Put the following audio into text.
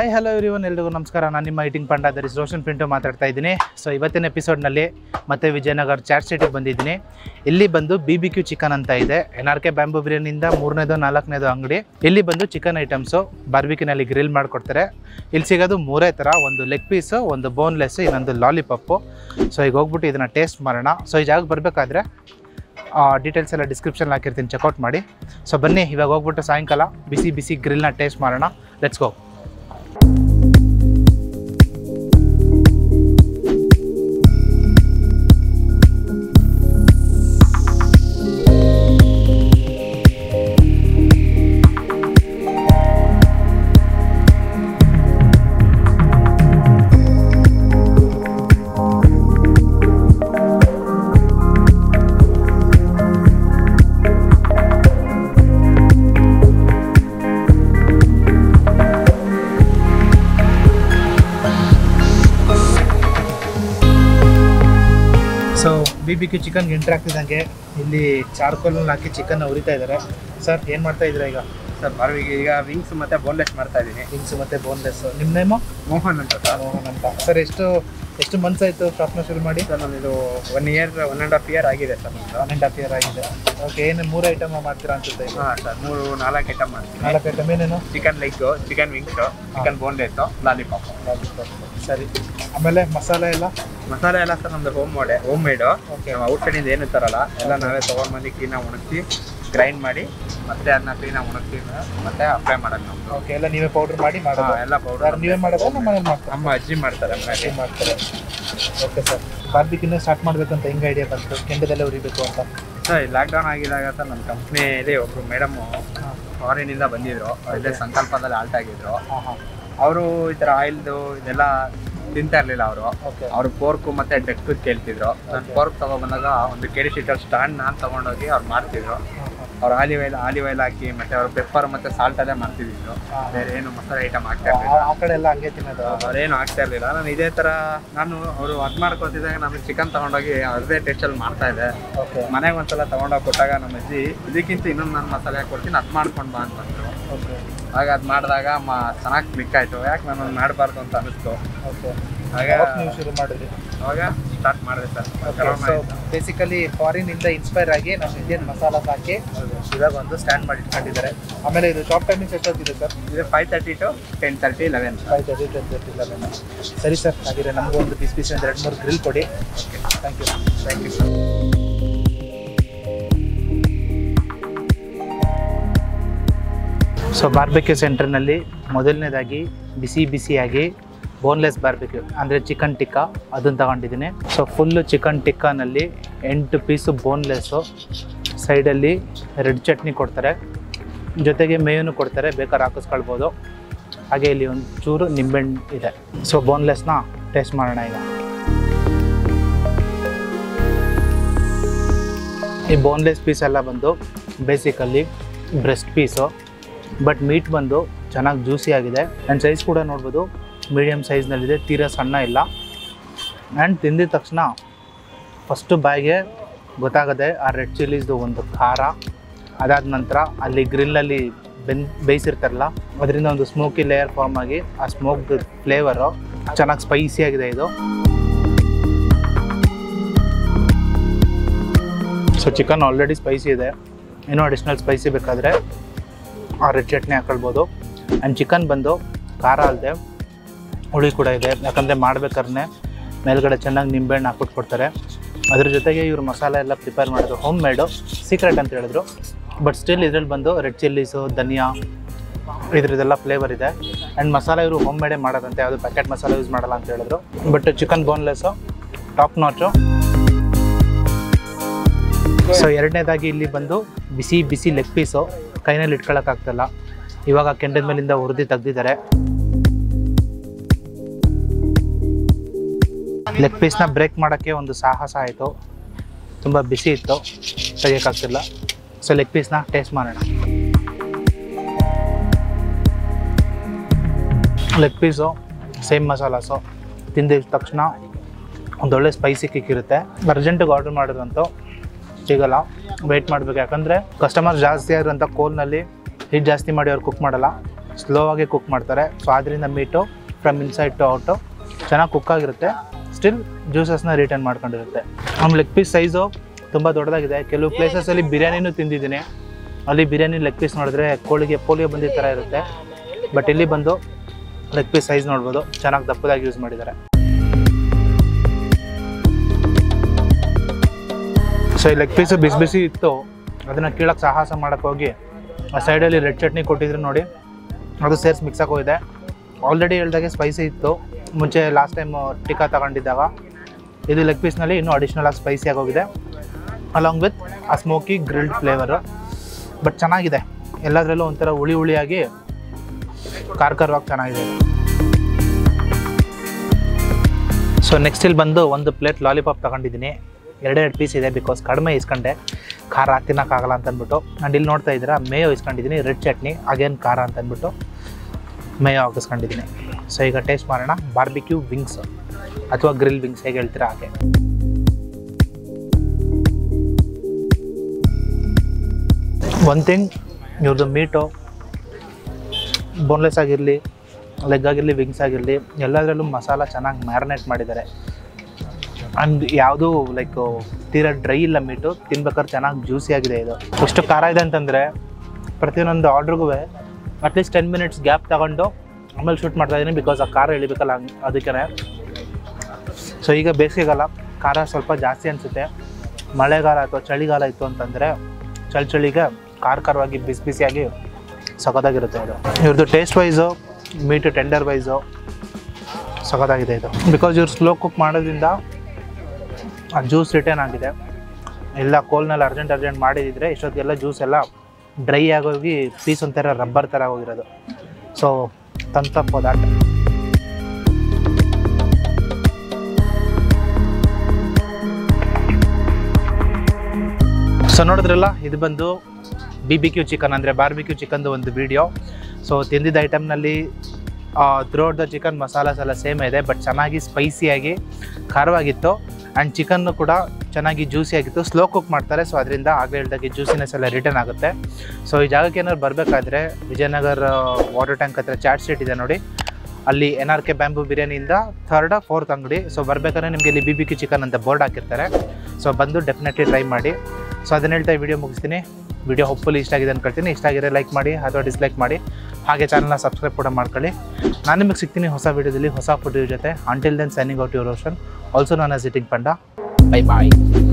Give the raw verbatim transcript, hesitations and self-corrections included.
Hi hello everyone, ಎಲ್ರಿಗೂ ನಮಸ್ಕಾರ. ನಾನು ನಿಮ್ಮ ಈಟಿಂಗ್ ಪಂಡ ದರ್ ಇಸ್ ರೋಷನ್ ಪಿಂಟು ಮಾತಾಡ್ತಾ ಇದ್ದೀನಿ. ಸೊ ಇವತ್ತಿನ ಎಪಿಸೋಡ್ನಲ್ಲಿ ಮತ್ತೆ ವಿಜಯನಗರ್ ಚಾಟ್ ಸಿಟಿಗೆ ಬಂದಿದ್ದೀನಿ. ಇಲ್ಲಿ ಬಂದು ಬಿ ಬಿ ಕ್ಯೂ ಚಿಕನ್ ಅಂತ ಇದೆ. ಎನ್ ಆರ್ ಕೆ ಬ್ಯಾಂಬೂ ಬಿರಿಯಾನಿಯಿಂದ ಮೂರನೇದು ನಾಲ್ಕನೇದು ಅಂಗಡಿ. ಇಲ್ಲಿ ಬಂದು ಚಿಕನ್ ಐಟಮ್ಸು ಬಾರ್ಬಿಕ್ಯೂನಲ್ಲಿ ಗ್ರಿಲ್ ಮಾಡಿಕೊಡ್ತಾರೆ. ಇಲ್ಲಿ ಸಿಗೋದು ಮೂರೇ ಥರ, ಒಂದು ಲೆಗ್ ಪೀಸು, ಒಂದು ಬೋನ್ಲೆಸ್, ಇನ್ನೊಂದು ಲಾಲಿಪಾಪು. ಸೊ ಈಗ ಹೋಗ್ಬಿಟ್ಟು ಇದನ್ನು ಟೇಸ್ಟ್ ಮಾಡೋಣ. ಸೊ ಈ ಜಾಗಕ್ಕೆ ಬರಬೇಕಾದ್ರೆ ಡೀಟೇಲ್ಸ್ ಎಲ್ಲ ಡಿಸ್ಕ್ರಿಪ್ಷನ್ ಹಾಕಿರ್ತೀನಿ, ಚೆಕ್ಔಟ್ ಮಾಡಿ. ಸೊ ಬನ್ನಿ ಇವಾಗ ಹೋಗ್ಬಿಟ್ಟು ಸಾಯಂಕಾಲ ಬಿಸಿ ಬಿಸಿ ಗ್ರಿಲ್ನ ಟೇಸ್ಟ್ ಮಾಡೋಣ. Let's go. So B B Q ಚಿಕನ್ಗೆ ಎಂಟ್ರ್ ಆಗ್ತಿದ್ದಂಗೆ ಇಲ್ಲಿ ಚಾರ್ಕೋಲಲ್ಲಿ ಹಾಕಿ ಚಿಕನ್ ಉರಿತಾ ಇದ್ದಾರೆ. ಸರ್ ಏನು ಮಾಡ್ತಾ ಇದ್ದೀರಾ ಈಗ? ಸರ್ ಬಾರ್ಬಿಗೆ ಈಗ ವಿಂಗ್ಸ್ ಮತ್ತು ಬೋನ್ಲೆಸ್ ಮಾಡ್ತಾ ಇದ್ದೀನಿ. ವಿಂಗ್ಸ್ ಮತ್ತು ಬೋನ್ಲೆಸ್. ನಿಮ್ಮ ನೇಮು? ಮೋಹನ್ ಅಂತ ಸರ್. ಮೋಹನ್ ಅಂತ. ಸರ್ ಎಷ್ಟು ಎಷ್ಟು ಮಂತ್ಸ್ ಆಯಿತು ಶಾಪ್ನ ಶುರು ಮಾಡಿ? ಸರ್ ನಾನು ಇದು one year one and half year ಆಗಿದೆ ಸರ್. ನಮ್ಮದು ಒನ್ ಆ್ಯಂಡ್ ಹಾಫ್ ಇಯರ್ ಆಗಿದೆ. ಓಕೆ, ಏನು ಮೂರು ಐಟಮ್ ಮಾಡ್ತೀರಾ ಅನ್ಸುತ್ತೆ? ಹಾಂ ಸರ್, ಮೂರು ನಾಲ್ಕು ಐಟಮ್ ಮಾಡ್ತೀನಿ. ನಾಲ್ಕು ಐಟಮ್ ಏನೇನು? Chicken leg, chicken wings, chicken boneless, lollipop. ಸರಿ, ಆಮೇಲೆ ಮಸಾಲೆ ಎಲ್ಲ? ಮಸಾಲೆ ಎಲ್ಲ ಸರ್ ನಮ್ಮದು ಹೋಮ್ ಮಾಡೆ ಹೋಮ್ ಮೇಡು. ಓಕೆ. ನಾವು ಔಟ್ಸೈಡಿಂದ ಏನು ತರಲ್ಲ, ಎಲ್ಲ ನಾವೇ ತೊಗೊಂಡು ಬಂದು ಕ್ಲೀನಾಗಿ ಒಣಗಿಸಿ ಗ್ರೈಂಡ್ ಮಾಡಿ ಮತ್ತೆ ಅದನ್ನ ಕ್ಲೀನಾಗಿ ಒಣಗಿಸಿ ಮತ್ತೆ ಅಪ್ಲೈ ಮಾಡೋದು ನಮ್ಮದು. ಓಕೆ, ಎಲ್ಲ ನೀವೇ ಪೌಡ್ರ್ ಮಾಡಿ ಮಾಡೋದು? ಎಲ್ಲ ಪೌಡರ್ ನೀವೇ ಮಾಡೋದು ನಮ್ಮ ಮನೇಲಿ ಮಾಡ್ತಾರೆ? ನಮ್ಮ ಅಜ್ಜಿ ಮಾಡ್ತಾರೆ ಮನೇಲಿ ಮಾಡ್ತಾರೆ. ಓಕೆ ಸರ್, ಬಾರ್ಬಿಕ್ಯೂನ ಸ್ಟಾರ್ಟ್ ಮಾಡಬೇಕಂತ ಹೆಂಗೆ ಐಡಿಯಾ ಬಂತು ಕೆಂಡದಲ್ಲೇ ಉರಿಬೇಕು ಅಂತ? ಸರ್ ಲಾಕ್ಡೌನ್ ಆಗಿದಾಗ ಸರ್ ನಮ್ಮ ಕಂಪ್ನಿಯಲ್ಲಿ ಒಬ್ಬರು ಮೇಡಮು ಫಾರಿನಿಂದ ಬಂದಿದ್ರು. ಇಲ್ಲೇ ಸಂಕಲ್ಪದಲ್ಲಿ ಆಲ್ಟ್ ಆಗಿದ್ರು. ಹಾಂ ಹಾಂ. ಅವರು ಈ ಥರ ಆಯಿಲ್ದು ಇದೆಲ್ಲ ತಿಂತಾ ಇರಲಿಲ್ಲ. ಅವರು ಓಕೆ. ಅವರು ಫೋರ್ಕು ಮತ್ತು ಡೆಕ್ಕು ಕೇಳ್ತಿದ್ರು. ನಾನು ಫೋರ್ಕ್ ತೊಗೊಬಂದಾಗ ಒಂದು ಕೆ ಡಿ ಶೀಟರ್ ಸ್ಟ್ಯಾಂಡ್ ನಾನು ತೊಗೊಂಡೋಗಿ ಅವ್ರು ಮಾಡ್ತಿದ್ರು. ಅವ್ರು ಆಲಿವ್ ಆಯಿಲ್ ಆಲಿವ್ ಆಯಿಲ್ ಹಾಕಿ ಮತ್ತು ಅವ್ರು ಪೆಪ್ಪರ್ ಮತ್ತು ಸಾಲ್ಟಲ್ಲೇ ಮಾಡ್ತಿದ್ರು. ಬೇರೆ ಏನು ಮಸಾಲೆ ಐಟಮ್ ಆಗ್ತಾ ಇರಲಿಲ್ಲ. ಆ ಕಡೆ ಎಲ್ಲ ಹಂಗೆ ತಿನ್ನೋದು? ಅವ್ರೇನು ಆಗ್ತಾ ಇರಲಿಲ್ಲ. ನಾನು ಇದೇ ಥರ ನಾನು ಅವರು ಅದು ಮಾಡ್ಕೊತಿದ್ದಾಗ ನಮಗೆ ಚಿಕನ್ ತೊಗೊಂಡೋಗಿ ಅದೇ ಟೇಸ್ಟಲ್ಲಿ ಮಾಡ್ತಾ ಇದೆ. ಓಕೆ. ಮನೆಗೆ ಒಂದ್ಸಲ ತೊಗೊಂಡೋಗಿ ಕೊಟ್ಟಾಗ ನಮ್ಮ ಅಜ್ಜಿ ಇದಕ್ಕಿಂತ ಇನ್ನೊಂದು ನಾನು ಮಸಾಲೆ ಹಾಕ್ಕೊಡ್ತೀನಿ, ಅದು ಮಾಡ್ಕೊಂಡು ಬಾ ಅಂತಂದರು. ಓಕೆ. ಆಗ ಅದು ಮಾಡಿದಾಗ ಮ ಚೆನ್ನಾಗಿ ಕ್ಲಿಕ್ ಆಯಿತು. ಯಾಕೆ ನಾನು ಮಾಡಬಾರ್ದು ಅಂತ ಅನ್ನಿಸ್ತು. ಓಕೆ. ಆಗ ನೀವು ಶುರು ಮಾಡಿದ್ರಿ? ಅವಾಗ ಸ್ಟಾರ್ಟ್ ಮಾಡಿದೆ ಸರ್. ಸೊ ಬೇಸಿಕಲಿ ಫಾರಿನಿಂದ ಇನ್ಸ್ಪೈರ್ ಆಗಿ ನಮ್ಮ ಇಂಡಿಯನ್ ಮಸಾಲಾಸ್ ಹಾಕಿ ಇವಾಗ ಒಂದು ಸ್ಟ್ಯಾಂಡ್ ಮಾಡಿ ಇಟ್ಕೊಂಡಿದ್ದಾರೆ. ಆಮೇಲೆ ಇದು ಶಾಪ್ ಟೈಮಿಂಗ್ಸ್ ಎಷ್ಟೊತ್ತಿದೆ ಸರ್? ಇದು five thirty to ten thirty eleven five thirty ten thirty eleven. ಸರಿ ಸರ್, ಹಾಗಿದ್ರೆ ನಮಗೂ ಒಂದು ಪೀಸ್ ಪೀಸ್ ಒಂದು ಎರಡು ಮೂರು ಗ್ರಿಲ್ ಕೊಡಿ. Okay, thank you. Thank you sir. So barbecue ಸೆಂಟರ್ನಲ್ಲಿ ಮೊದಲನೇದಾಗಿ ಬಿಸಿ ಬಿಸಿಯಾಗಿ ಬೋನ್ಲೆಸ್ ಬಾರ್ಬೆಕ್ಯೂ ಅಂದರೆ ಚಿಕನ್ ಟಿಕ್ಕಾ ಅದನ್ನು ತಗೊಂಡಿದ್ದೀನಿ. ಸೊ ಫುಲ್ಲು ಚಿಕನ್ ಟಿಕ್ಕಾನಲ್ಲಿ ಎಂಟು ಪೀಸು ಬೋನ್ಲೆಸ್ಸು, ಸೈಡಲ್ಲಿ ರೆಡ್ ಚಟ್ನಿ ಕೊಡ್ತಾರೆ, ಜೊತೆಗೆ ಮೇವನ್ನು ಕೊಡ್ತಾರೆ, ಬೇಕಾದ್ರೆ ಹಾಕಿಸ್ಕೊಳ್ಬೋದು. ಹಾಗೆ ಇಲ್ಲಿ ಒಂದು ಚೂರು ನಿಂಬೆಹಣ್ಣು ಇದೆ. ಸೊ ಬೋನ್ಲೆಸ್ನ ಟೇಸ್ಟ್ ಮಾಡೋಣ ಈಗ. ಈ ಬೋನ್ಲೆಸ್ ಪೀಸ್ ಎಲ್ಲ ಬಂದು basically breast piece, but meat ಬಂದು ಚೆನ್ನಾಗಿ ಜ್ಯೂಸಿ ಆಗಿದೆ. ಆ್ಯಂಡ್ ಸೈಜ್ ಕೂಡ ನೋಡ್ಬೋದು ಮೀಡಿಯಮ್ ಸೈಜ್ನಲ್ಲಿದೆ, ತೀರಾ ಸಣ್ಣ ಇಲ್ಲ. ಆ್ಯಂಡ್ ತಿಂದಿದ ತಕ್ಷಣ ಫಸ್ಟು ಬಾಯಿಗೆ ಗೊತ್ತಾಗದೆ ಆ ರೆಡ್ ಚಿಲ್ಲೀಸ್ದು ಒಂದು ಖಾರ, ಅದಾದ ನಂತರ ಅಲ್ಲಿ ಗ್ರಿಲ್ಲಲ್ಲಿ ಬೆನ್ ಬೇಯಿಸಿರ್ತಾರಲ್ಲ ಅದರಿಂದ ಒಂದು ಸ್ಮೋಕಿ ಲೇಯರ್ ಫಾರ್ಮ್ ಆಗಿ ಆ ಸ್ಮೋಕ್ದು ಫ್ಲೇವರು ಚೆನ್ನಾಗಿ ಸ್ಪೈಸಿಯಾಗಿದೆ ಇದು. ಸೊ ಚಿಕನ್ ಆಲ್ರೆಡಿ ಸ್ಪೈಸಿ ಇದೆ, ಇನ್ನೂ ಅಡಿಷ್ನಲ್ ಸ್ಪೈಸಿ ಬೇಕಾದರೆ ಆ ರೆಡ್ ಚಟ್ನಿ ಹಾಕೊಳ್ಬೋದು. ಆ್ಯಂಡ್ ಚಿಕನ್ ಬಂದು ಖಾರ ಅಲ್ಲದೆ ಹುಳಿ ಕೂಡ ಇದೆ, ಯಾಕಂದರೆ ಮಾಡ್ಬೇಕಾದ್ರೆ ಮೇಲ್ಗಡೆ ಚೆನ್ನಾಗಿ ನಿಂಬೆಹಣ್ಣು ಹಾಕ್ಬಿಟ್ಟು ಕೊಡ್ತಾರೆ. ಅದ್ರ ಜೊತೆಗೆ ಇವರು ಮಸಾಲೆ ಎಲ್ಲ ಪ್ರಿಪೇರ್ ಮಾಡೋದು ಹೋಮ್ ಮೇಡು, ಸೀಕ್ರೆಟ್ ಅಂತ ಹೇಳಿದ್ರು. ಬಟ್ ಸ್ಟಿಲ್ ಇದ್ರಲ್ಲಿ ಬಂದು ರೆಡ್ ಚಿಲ್ಲೀಸು, ಧನಿಯಾ, ಇದ್ರದ್ದೆಲ್ಲ ಫ್ಲೇವರ್ ಇದೆ. ಆ್ಯಂಡ್ ಮಸಾಲೆ ಇವರು ಹೋಮ್ ಮೇಡೇ ಮಾಡೋದಂತೆ, ಯಾವುದು ಪ್ಯಾಕೆಟ್ ಮಸಾಲೆ ಯೂಸ್ ಮಾಡಲ್ಲ ಅಂತ ಹೇಳಿದ್ರು. But chicken boneless top notch. So ಎರಡನೇದಾಗಿ ಇಲ್ಲಿ ಬಂದು ಬಿಸಿ ಬಿಸಿ ಲೆಗ್ ಪೀಸು, ಕೈನಲ್ಲಿ ಇಟ್ಕೊಳ್ಳೋಕ್ಕಾಗ್ತಲ್ಲ, ಇವಾಗ ಕೆಂಡದ ಮೇಲಿಂದ ಹುರಿದು ತೆಗ್ದಿದ್ದಾರೆ. ಲೆಗ್ ಪೀಸ್ನ ಬ್ರೇಕ್ ಮಾಡೋಕ್ಕೆ ಒಂದು ಸಾಹಸ ಆಯಿತು, ತುಂಬ ಬಿಸಿ ಇತ್ತು, ತೆಗಿಯೋಕ್ಕಾಗ್ತಿಲ್ಲ. ಸೊ ಲೆಗ್ ಪೀಸ್ನ ಟೇಸ್ಟ್ ಮಾಡೋಣ. ಲೆಗ್ ಪೀಸು ಸೇಮ್ ಮಸಾಲಾಸು, ತಿಂದಿದ ತಕ್ಷಣ ಒಂದೊಳ್ಳೆ ಸ್ಪೈಸಿ ಕಿಕ್ ಇರುತ್ತೆ. ಅರ್ಜೆಂಟಿಗೆ ಆರ್ಡರ್ ಮಾಡಿದ್ರಂತೂ ಸಿಗಲ್ಲ, ವೆಯ್ಟ್ ಮಾಡಬೇಕು. ಯಾಕಂದರೆ ಕಸ್ಟಮರ್ಸ್ ಜಾಸ್ತಿ ಆಗಿರೋಂಥ ಕೋಲ್ನಲ್ಲಿ ಹೀಟ್ ಜಾಸ್ತಿ ಮಾಡಿ ಅವ್ರು ಕುಕ್ ಮಾಡಲ್ಲ, ಸ್ಲೋ ಆಗಿ ಕುಕ್ ಮಾಡ್ತಾರೆ. ಸೊ ಅದರಿಂದ meat from inside to out ಚೆನ್ನಾಗಿ ಕುಕ್ ಆಗಿರುತ್ತೆ, ಸ್ಟಿಲ್ ಜ್ಯೂಸಸ್ನ ರಿಟರ್ನ್ ಮಾಡ್ಕೊಂಡಿರುತ್ತೆ. ನಮ್ಮ ಲೆಗ್ ಪೀಸ್ ಸೈಜು ತುಂಬ ದೊಡ್ಡದಾಗಿದೆ. ಕೆಲವು ಪ್ಲೇಸಸಲ್ಲಿ ಬಿರಿಯಾನಿನೂ ತಿಂದಿದ್ದೀನಿ, ಅಲ್ಲಿ ಬಿರಿಯಾನಿ ಲೆಗ್ ಪೀಸ್ ನೋಡಿದ್ರೆ ಕೋಳಿಗೆ ಪೋಲಿಯೋ ಬಂದಿದ್ದ ಥರ ಇರುತ್ತೆ. ಬಟ್ ಇಲ್ಲಿ ಬಂದು ಲೆಗ್ ಪೀಸ್ ಸೈಜ್ ನೋಡ್ಬೋದು, ಚೆನ್ನಾಗಿ ದಪ್ಪದಾಗಿ ಯೂಸ್ ಮಾಡಿದ್ದಾರೆ. ಸೊ ಈ ಲೆಗ್ ಪೀಸು ಬಿಸಿ ಬಿಸಿ ಇತ್ತು, ಅದನ್ನು ಕೀಳಕ್ಕೆ ಸಾಹಸ ಮಾಡೋಕ್ಕೆ ಹೋಗಿ ಆ ಸೈಡಲ್ಲಿ ರೆಡ್ ಚಟ್ನಿ ಕೊಟ್ಟಿದ್ರು ನೋಡಿ, ಅದು ಸೇರಿಸಿ ಮಿಕ್ಸ್ ಆಗೋಗಿದೆ. ಆಲ್ರೆಡಿ ಹೇಳ್ದಾಗೆ ಸ್ಪೈಸಿ ಇತ್ತು ಮುಂಚೆ ಲಾಸ್ಟ್ ಟೈಮ್ ಟಿಕ್ಕಾ ತಗೊಂಡಿದ್ದಾಗ. ಇದು ಲೆಗ್ ಪೀಸ್ನಲ್ಲಿ ಇನ್ನೂ ಅಡಿಷ್ನಲ್ ಆಗಿ ಸ್ಪೈಸಿ ಆಗೋಗಿದೆ, ಅಲಾಂಗ್ ವಿತ್ ಆ ಸ್ಮೋಕಿ ಗ್ರಿಲ್ಡ್ ಫ್ಲೇವರು. ಬಟ್ ಚೆನ್ನಾಗಿದೆ, ಎಲ್ಲದರಲ್ಲೂ ಒಂಥರ ಹುಳಿ ಹುಳಿಯಾಗಿ ಖಾರ ಖಾರವಾಗಿ ಚೆನ್ನಾಗಿದೆ. ಸೊ ನೆಕ್ಸ್ಟ್ ಇಲ್ಲಿ ಬಂದು ಒಂದು ಪ್ಲೇಟ್ ಲಾಲಿಪಾಪ್ ತಗೊಂಡಿದ್ದೀನಿ. ಎರಡೆರಡು ಪೀಸ್ ಇದೆ, ಬಿಕಾಸ್ ಕಡಿಮೆ ಇಸ್ಕೊಂಡೆ, ಖಾರ ತಿನ್ನೋಕ್ಕಾಗಲ್ಲ ಅಂತ ಅಂದ್ಬಿಟ್ಟು. ನಾನು ಇಲ್ಲಿ ನೋಡ್ತಾ ಇದ್ದೀರಾ ಮೇಯೋ ಇಸ್ಕೊಂಡಿದ್ದೀನಿ, ರೆಡ್ ಚಟ್ನಿ ಅಗೇನ್ ಖಾರ ಅಂತ ಅಂದ್ಬಿಟ್ಟು ಮೇಯೋ ಹಾಕಿಸ್ಕೊಂಡಿದ್ದೀನಿ. ಸೊ ಈಗ ಟೇಸ್ಟ್ ಮಾಡೋಣ ಬಾರ್ಬಿಕ್ಯೂ ವಿಂಗ್ಸ್ ಅಥವಾ ಗ್ರಿಲ್ ವಿಂಗ್ಸ್ ಹೇಗೆ ಹೇಳ್ತೀರಾ ಹಾಗೆ. ಒನ್ ಥಿಂಗ್, ಇವ್ರದ್ದು ಮೀಟು ಬೋನ್ಲೆಸ್ ಆಗಿರಲಿ, ಲೆಗ್ ಆಗಿರಲಿ, ವಿಂಗ್ಸ್ ಆಗಿರಲಿ, ಎಲ್ಲದರಲ್ಲೂ ಮಸಾಲ ಚೆನ್ನಾಗಿ ಮ್ಯಾರಿನೇಟ್ ಮಾಡಿದ್ದಾರೆ. ಆ್ಯಂಡ್ ಯಾವುದೂ ಲೈಕ್ ತೀರಾ ಡ್ರೈ ಇಲ್ಲ ಮೀಟು, ತಿನ್ಬೇಕಾದ್ರೆ ಚೆನ್ನಾಗಿ ಜ್ಯೂಸಿ ಆಗಿದೆ. ಇದು ಎಷ್ಟು ಖಾರ ಇದೆ ಅಂತಂದರೆ ಪ್ರತಿಯೊಂದು ಆರ್ಡ್ರಿಗೂ ಅಟ್ಲೀಸ್ಟ್ ಟೆನ್ ಮಿನಿಟ್ಸ್ ಗ್ಯಾಪ್ ತಗೊಂಡು ಆಮೇಲೆ ಶೂಟ್ ಮಾಡ್ತಾಯಿದ್ದೀನಿ, ಬಿಕಾಸ್ ಆ ಖಾರ ಇಳಿಬೇಕಲ್ಲ ಅದಕ್ಕೆ. ಸೊ ಈಗ ಬೇಸಿಗೆಗಾಲ ಖಾರ ಸ್ವಲ್ಪ ಜಾಸ್ತಿ ಅನಿಸುತ್ತೆ. ಮಳೆಗಾಲ ಅಥವಾ ಚಳಿಗಾಲ ಇತ್ತು ಅಂತಂದರೆ ಚಳಿ ಚಳಿಗೆ ಖಾರ ಖಾರವಾಗಿ ಬಿಸಿ ಬಿಸಿಯಾಗಿ ಸಖತ್ತಾಗಿರುತ್ತೆ ಇದು. ಇವ್ರದ್ದು taste wise, meat tender wise ಸಖತ್ತಾಗಿದೆ ಇದು. ಬಿಕಾಸ್ ಇವ್ರು ಸ್ಲೋ ಕುಕ್ ಮಾಡೋದ್ರಿಂದ ಆ ಜ್ಯೂಸ್ ರಿಟರ್ನ್ ಆಗಿದೆ. ಎಲ್ಲ ಕೋಲ್ನಲ್ಲಿ ಅರ್ಜೆಂಟ್ ಅರ್ಜೆಂಟ್ ಮಾಡಿದಿದ್ರೆ ಇಷ್ಟೊತ್ತಿಗೆಲ್ಲ ಜ್ಯೂಸ್ ಎಲ್ಲ ಡ್ರೈ ಆಗೋಗಿ ಪೀಸ್ ಒಂಥರ ರಬ್ಬರ್ ಥರ ಹೋಗಿರೋದು. ಸೊ ತಂತಪ್ಪ ದಾಟ. ಸೊ ನೋಡಿದ್ರಲ್ಲ, ಇದು ಬಂದು ಬಿ ಬಿ ಕ್ಯೂ ಚಿಕನ್ ಅಂದರೆ ಬಾರ್ಬಿಕ್ಯೂ ಚಿಕನ್ದು ಒಂದು ವೀಡಿಯೋ. ಸೊ ತಿಂದಿದ್ದ ಐಟಮ್ನಲ್ಲಿ ಥ್ರೂಔಟ್ ದ ಚಿಕನ್ ಮಸಾಲಾಸ್ ಎಲ್ಲ ಸೇಮ್ ಇದೆ, ಬಟ್ ಚೆನ್ನಾಗಿ ಸ್ಪೈಸಿಯಾಗಿ ಖಾರವಾಗಿತ್ತು. ಆ್ಯಂಡ್ ಚಿಕನ್ನು ಕೂಡ ಚೆನ್ನಾಗಿ ಜ್ಯೂಸಿಯಾಗಿತ್ತು. ಸ್ಲೋ ಕುಕ್ ಮಾಡ್ತಾರೆ, ಸೊ ಅದರಿಂದ ಆಗಲೇ ಹೇಳ್ದಾಗೆ ಜ್ಯೂಸಿನೆಸ್ ಎಲ್ಲ ರಿಟರ್ನ್ ಆಗುತ್ತೆ. ಸೊ ಈ ಜಾಗಕ್ಕೆ ಏನಾದ್ರು ಬರಬೇಕಾದ್ರೆ ವಿಜಯನಗರ್ ವಾಟರ್ ಟ್ಯಾಂಕ್ ಹತ್ರ ಚಾಟ್ ಸ್ಟ್ರೀಟ್ ಇದೆ ನೋಡಿ, ಅಲ್ಲಿ ಎನ್ ಆರ್ ಕೆ ಬ್ಯಾಂಬೂ ಬಿರಿಯಾನಿಯಿಂದ ಥರ್ಡ್ ಫೋರ್ತ್ ಅಂಗಡಿ. ಸೊ ಬರಬೇಕಾದ್ರೆ ನಿಮಗೆ ಇಲ್ಲಿ ಬಿ ಬಿ ಕ್ಯೂ ಚಿಕನ್ ಅಂತ ಬೋರ್ಡ್ ಹಾಕಿರ್ತಾರೆ. ಸೊ ಬಂದು ಡೆಫಿನೆಟ್ಲಿ ಟ್ರೈ ಮಾಡಿ. ಸೊ ಅದನ್ನ ಹೇಳ್ತಾ ವಿಡಿಯೋ ಮುಗಿಸ್ತೀನಿ. ವಿಡಿಯೋ ಹೋಪ್ಫುಲಿ ಇಷ್ಟ ಆಗಿದೆ ಅನ್ಕೊಳ್ತೀನಿ. ಇಷ್ಟ ಆಗಿದ್ರೆ ಲೈಕ್ ಮಾಡಿ ಅಥವಾ ಡಿಸ್ಲೈಕ್ ಮಾಡಿ, ಹಾಗೆ ಚಾನಲ್ನ ಸಬ್ಸ್ಕ್ರೈಬ್ ಕೂಡ ಮಾಡ್ಕೊಳ್ಳಿ. ನಾನು ನಿಮಗೆ ಸಿಗ್ತೀನಿ ಹೊಸ ವೀಡಿಯೋದಲ್ಲಿ ಹೊಸ ಫುಡ್ ಜೊತೆ. Until then signing out your Roshan, also known as eating panda. Bye bye.